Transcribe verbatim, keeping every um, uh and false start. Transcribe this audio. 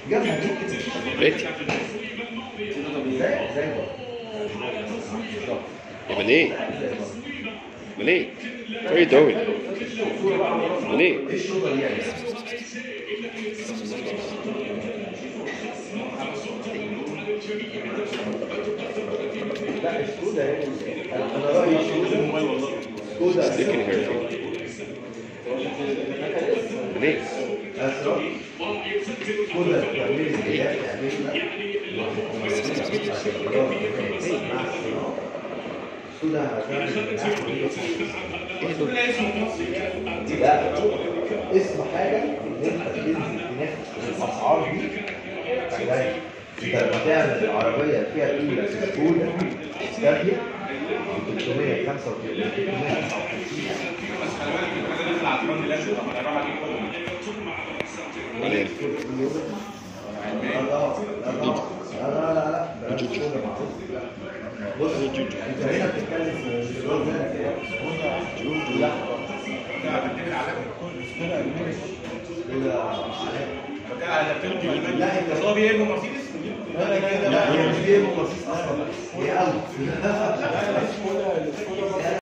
جابها دي بيتي ازاي ازاي Emily, Emily, what are you doing? Emily. ايه الشغله دي يعني؟ لا السودة هي انا رايي السودة السودة Sticking her feet. Emily. اسرع السودة تعملي الزيادة تعملي السودة هتعمل لا اسم حاجة ان انت تنزل تنافس الاسعار دي يعني انت لما تعمل العربية فيها الاولى السودة استابلي ثلاثمية وخمسة وثلاثين ثلاثمية وتسعة وخمسين بعدين لا لا لا لا بلاش السودة معروف بص انت هنا بتتكلم في الشغل ده كده لا لا انت هو بيجيبوا مرسيدس؟ لا هي مش بيجيبوا مرسيدس اصلا هي قلب